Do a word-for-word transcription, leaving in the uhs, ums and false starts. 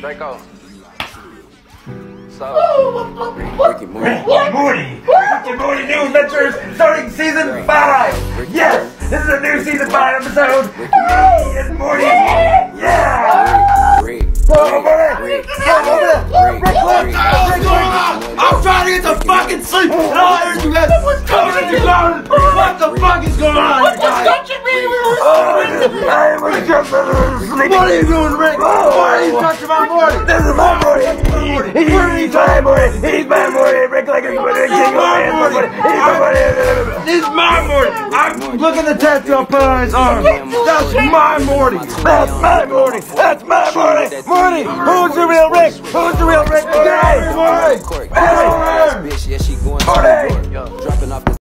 Draco. So, Rick and Morty. Rick and Morty. Rick and Morty New Adventures starting season five. Yes, this is a new season five episode. Hey, it's Morty. Yeah. Rick, Go over there. Go over there. Rick, Rick, Rick, I'm trying to get some fucking sleep, and all I heard you guys was coming at your phone. What the fuck is going on? What the touching me? I was just sleeping. What are you doing, Rick? Why are you touching my Morty? This is my Morty. He's my Morty. He's my Morty. Rick like a Morty. He's my Morty. He's my Morty. This is my Morty. I'm look at the tattoo I put on his arm. That's my Morty. That's my Morty. That's my Morty. Morty, who's the real Rick? Who's the real Rick today? Morty. bitch, yeah, she going to Morty. dropping off the